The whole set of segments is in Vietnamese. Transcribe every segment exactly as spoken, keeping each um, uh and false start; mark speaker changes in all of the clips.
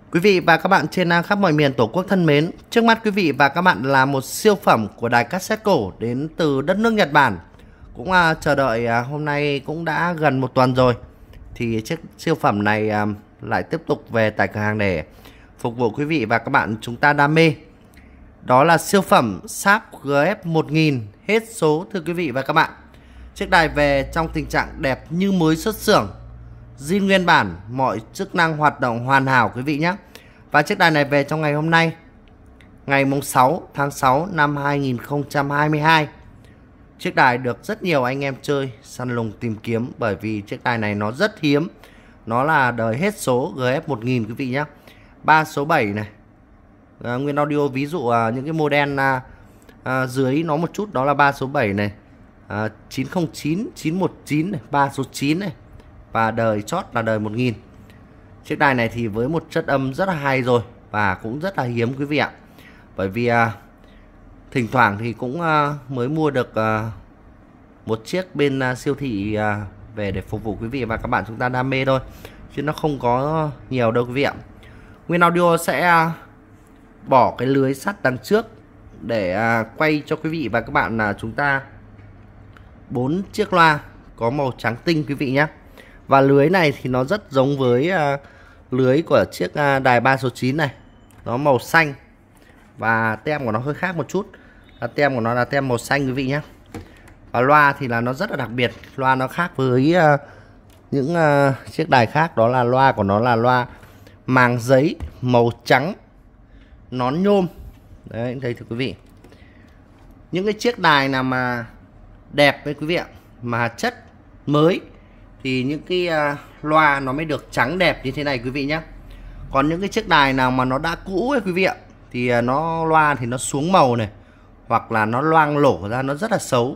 Speaker 1: Quý vị và các bạn trên khắp mọi miền Tổ quốc thân mến, trước mắt quý vị và các bạn là một siêu phẩm của đài cassette cổ đến từ đất nước Nhật Bản. Cũng à, chờ đợi à, hôm nay cũng đã gần một tuần rồi, thì chiếc siêu phẩm này à, lại tiếp tục về tại cửa hàng để phục vụ quý vị và các bạn chúng ta đam mê. Đó là siêu phẩm Sharp G F một nghìn hết số thưa quý vị và các bạn. Chiếc đài về trong tình trạng đẹp như mới xuất xưởng, zin nguyên bản, mọi chức năng hoạt động hoàn hảo quý vị nhé. Và chiếc đài này về trong ngày hôm nay, ngày sáu tháng sáu năm hai nghìn không trăm hai mươi hai. Chiếc đài được rất nhiều anh em chơi săn lùng tìm kiếm, bởi vì chiếc đài này nó rất hiếm. Nó là đời hết số G F một nghìn quý vị nhé. Ba số bảy này, à, nguyên audio. Ví dụ à, những cái model à, à, dưới nó một chút, đó là ba số bảy này, à, chín không chín, chín một chín này, ba số chín này, và đời chót là đời một nghìn. Chiếc đài này thì với một chất âm rất là hay rồi, và cũng rất là hiếm quý vị ạ. Bởi vì à, thỉnh thoảng thì cũng à, mới mua được à, một chiếc bên à, siêu thị à, về để phục vụ quý vị và các bạn chúng ta đam mê thôi, chứ nó không có nhiều đâu quý vị ạ. Nguyên audio sẽ à, bỏ cái lưới sắt đằng trước để à, quay cho quý vị và các bạn là chúng ta bốn chiếc loa có màu trắng tinh quý vị nhé. Và lưới này thì nó rất giống với uh, lưới của chiếc uh, đài ba số chín này. Nó màu xanh, và tem của nó hơi khác một chút, là tem của nó là tem màu xanh quý vị nhé. Và loa thì là nó rất là đặc biệt. Loa nó khác với uh, những uh, chiếc đài khác. Đó là loa của nó là loa màng giấy màu trắng, nón nhôm. Đấy, đây thưa quý vị. Những cái chiếc đài nào mà đẹp với quý vị ạ, mà chất mới, thì những cái uh, loa nó mới được trắng đẹp như thế này quý vị nhé. Còn những cái chiếc đài nào mà nó đã cũ ấy quý vị ạ, thì uh, nó loa thì nó xuống màu này, hoặc là nó loang lổ ra, nó rất là xấu.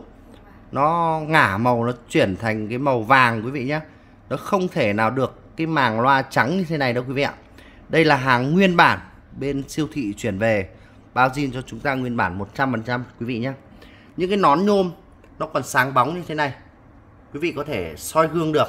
Speaker 1: Nó ngả màu, nó chuyển thành cái màu vàng quý vị nhé. Nó không thể nào được cái màng loa trắng như thế này đâu quý vị ạ. Đây là hàng nguyên bản bên siêu thị chuyển về, bao zin cho chúng ta nguyên bản một trăm phần trăm quý vị nhé. Những cái nón nhôm nó còn sáng bóng như thế này, quý vị có thể soi gương được.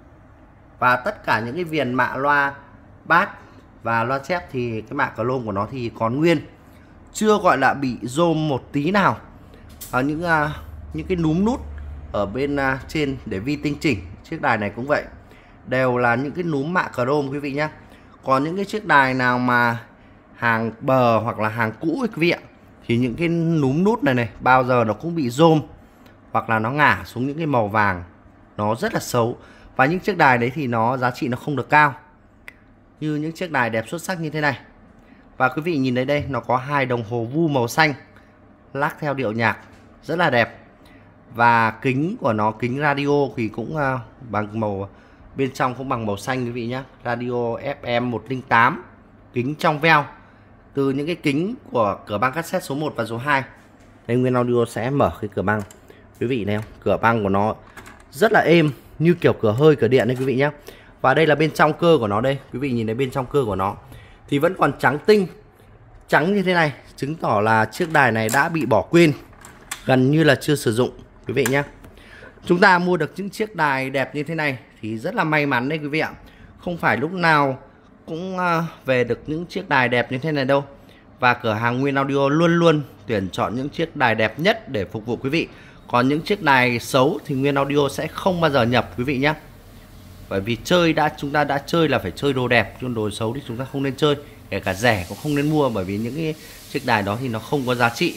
Speaker 1: Và tất cả những cái viền mạ loa bass và loa chép thì cái mạ chrome của nó thì còn nguyên, chưa gọi là bị rôm một tí nào. Ở những uh, những cái núm nút ở bên uh, trên để vi tinh chỉnh, chiếc đài này cũng vậy, đều là những cái núm mạ chrome quý vị nhé. Còn những cái chiếc đài nào mà hàng bờ hoặc là hàng cũ ấy quý vị ạ, thì những cái núm nút này này bao giờ nó cũng bị rôm, hoặc là nó ngả xuống những cái màu vàng, nó rất là xấu. Và những chiếc đài đấy thì nó giá trị nó không được cao như những chiếc đài đẹp xuất sắc như thế này. Và quý vị nhìn thấy đây, nó có hai đồng hồ vu màu xanh lắc theo điệu nhạc rất là đẹp. Và kính của nó, kính radio thì cũng uh, bằng màu, bên trong cũng bằng màu xanh quý vị nhé. Radio F M một không tám, kính trong veo từ những cái kính của cửa băng cassette số một và số hai. Đây, Nguyên Audio sẽ mở cái cửa băng quý vị này, cửa băng của nó rất là êm, như kiểu cửa hơi, cửa điện đấy quý vị nhé. Và đây là bên trong cơ của nó đây, quý vị nhìn thấy bên trong cơ của nó thì vẫn còn trắng tinh, trắng như thế này, chứng tỏ là chiếc đài này đã bị bỏ quên, gần như là chưa sử dụng quý vị nhé. Chúng ta mua được những chiếc đài đẹp như thế này thì rất là may mắn đấy quý vị ạ. Không phải lúc nào cũng về được những chiếc đài đẹp như thế này đâu. Và cửa hàng Nguyên Audio luôn luôn tuyển chọn những chiếc đài đẹp nhất để phục vụ quý vị. Còn những chiếc đài xấu thì Nguyên Audio sẽ không bao giờ nhập quý vị nhé. Bởi vì chơi đã, chúng ta đã chơi là phải chơi đồ đẹp, chứ đồ xấu thì chúng ta không nên chơi. Kể cả rẻ cũng không nên mua, bởi vì những cái chiếc đài đó thì nó không có giá trị.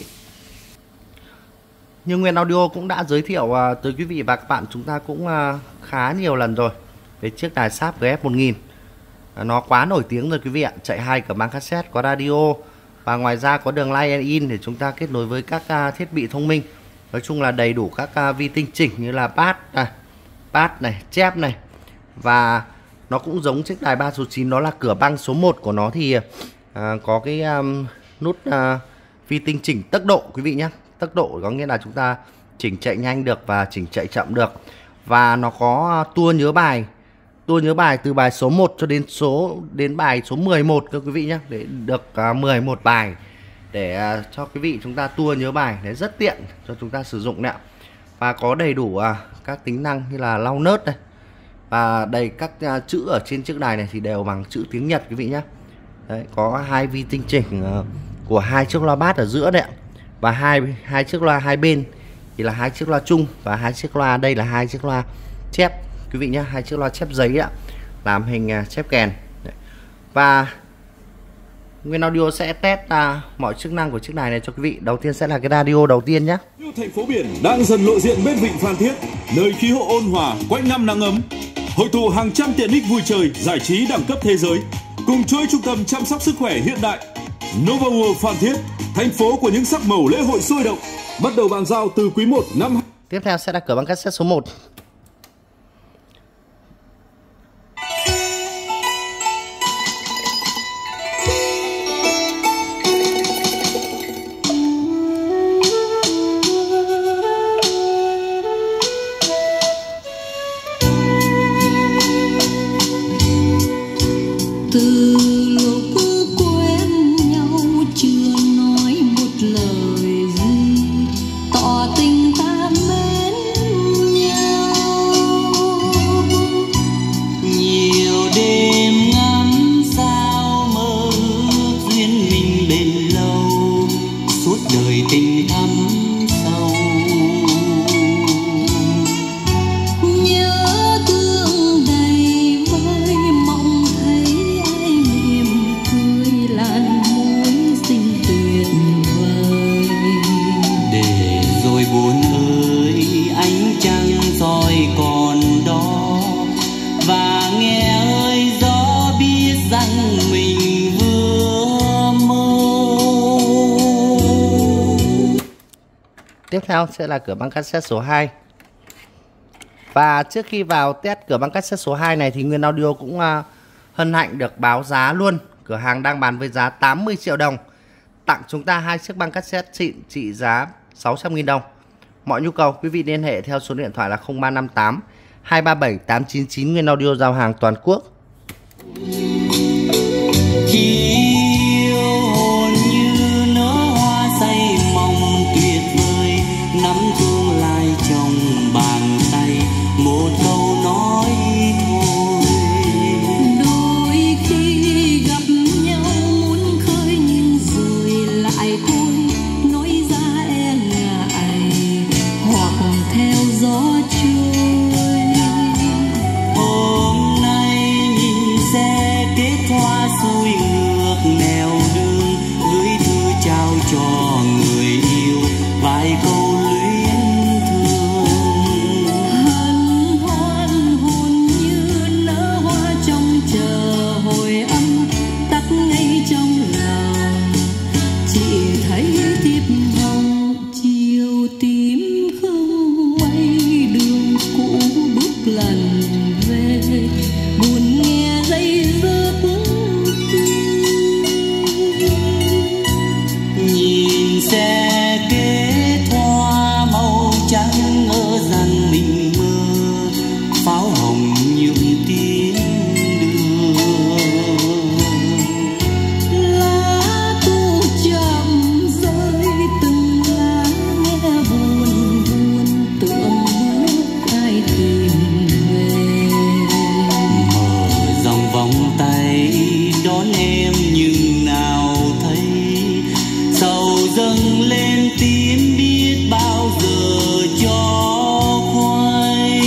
Speaker 1: Nhưng Nguyên Audio cũng đã giới thiệu uh, tới quý vị và các bạn chúng ta cũng uh, khá nhiều lần rồi về chiếc đài Sharp G F một nghìn. uh, Nó quá nổi tiếng rồi quý vị ạ. Chạy hai cửa băng cassette, có radio, và ngoài ra có đường line in để chúng ta kết nối với các uh, thiết bị thông minh. Nói chung là đầy đủ các uh, vi tinh chỉnh như là bass này, bass này, chép này. Và nó cũng giống chiếc đài ba số chín, đó là cửa băng số một của nó thì uh, có cái um, nút uh, vi tinh chỉnh tốc độ quý vị nhé. Tốc độ có nghĩa là chúng ta chỉnh chạy nhanh được và chỉnh chạy chậm được. Và nó có tua nhớ bài, tua nhớ bài từ bài số một cho đến số đến bài số mười một các quý vị nhé, để được uh, mười một bài để uh, cho quý vị chúng ta tua nhớ bài, để rất tiện cho chúng ta sử dụng nè. Và có đầy đủ uh, các tính năng như là lau nớt này, và đầy các uh, chữ ở trên chiếc đài này thì đều bằng chữ tiếng Nhật quý vị nhé. Đấy, có hai vi tinh chỉnh uh, của hai chiếc loa bass ở giữa đấy ạ. Và hai hai chiếc loa hai bên thì là hai chiếc loa chung, và hai chiếc loa đây là hai chiếc loa chép quý vị nhé, hai chiếc loa chép giấy ạ, làm hình uh, chép kèn. Đấy. Và Nguyên Audio sẽ test uh, mọi chức năng của chiếc này này cho quý vị. Đầu tiên sẽ là cái radio đầu tiên nhé.
Speaker 2: Thành phố biển đang dần lộ diện bên vịnh Phan Thiết, nơi khí hậu ôn hòa, quanh năm nắng ấm, hội tụ hàng trăm tiện ích vui chơi, giải trí đẳng cấp thế giới, cùng chuỗi trung tâm chăm sóc sức khỏe hiện đại. Nova World Phan Thiết, thành phố của những sắc màu lễ hội sôi động, bắt đầu bàn giao từ quý một năm.
Speaker 1: Tiếp theo sẽ là cửa băng cassette số một.
Speaker 3: Từ lúc quen nhau chưa nói một lời gì, tỏ tình ta mến nhau. Nhiều đêm ngắm sao mơ ước duyên mình bền lâu, suốt đời tình thắm sâu. Nhớ thương đầy vơi mong thấy ai mỉm cười, làn môi xinh tuyệt vời. Để rồi buồn ơi ánh trăng soi còn đó, và nghe ơi gió biết rằng mình vừa mơ.
Speaker 1: Tiếp theo sẽ là cửa băng cassette số hai. Và trước khi vào test cửa băng cassette số hai này thì Nguyên Audio cũng uh, hân hạnh được báo giá luôn. Cửa hàng đang bán với giá tám mươi triệu đồng, tặng chúng ta hai chiếc băng cassette xịn trị giá sáu trăm nghìn đồng. Mọi nhu cầu quý vị liên hệ theo số điện thoại là không ba năm tám hai ba bảy tám chín chín. Nguyên Audio giao hàng toàn quốc.
Speaker 3: Khi yêu hồn như nở hoa say mong tuyệt vời, nắm tương lai trong bàn tay, một câu nói thôi. Đôi khi gặp nhau muốn khơi nhưng rồi lại thôi, nói ra e ngại hoặc theo gió trôi. Hôm nay nhìn xe kết hoa xuôi ngược nẻo đường, gửi thư trao cho người yêu vài câu luyến thương. Hân hoan hồn như nở hoa trong chờ hồi âm, tắt ngay trong lòng. Chỉ thấy thiệp hồng chiều tím không mây, đường cũ bước lần về, buồn nghe dây dứt tim. Nhìn xe kết hoa màu trắng ngỡ rằng mình mơ, pháo hồng nhuộm tiếng đường. Lá thu chậm rơi từng lá nghe buồn buồn, tưởng bước ai tìm về. Mở dòng vòng tay đón em nhưng nào thấy, sầu dâng lên tím biết bao giờ cho khoai.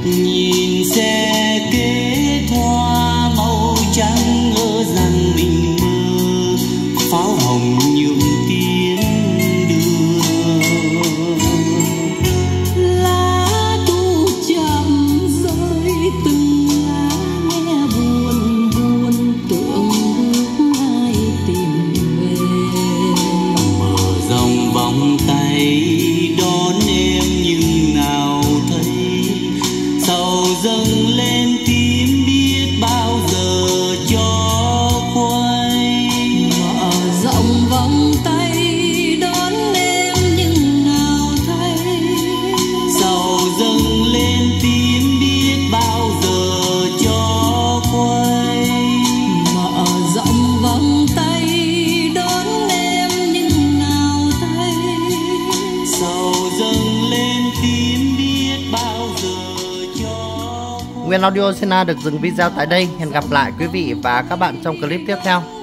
Speaker 3: nhìn xe kế thoa màu trắng ngỡ rằng mình mơ, pháo hồng nhuộm tiến đường.
Speaker 4: Lá thu chậm rơi từng lá nghe buồn buồn, tưởng bước ai tìm về.
Speaker 3: Mở rộng vòng tay đón em nhưng nào thấy, sầu dâng lên tím biết bao giờ cho quay.
Speaker 4: Mở rộng vòng tay đón em nhưng nào thấy,
Speaker 3: Sầu dâng lên tím biết bao giờ cho quay.
Speaker 4: mở rộng vòng tay đón em nhưng nào thấy,
Speaker 3: Sầu dâng lên tím biết bao giờ cho quay.
Speaker 1: Nguyên Audio xin được dừng video tại đây. Hẹn gặp lại quý vị và các bạn trong clip tiếp theo.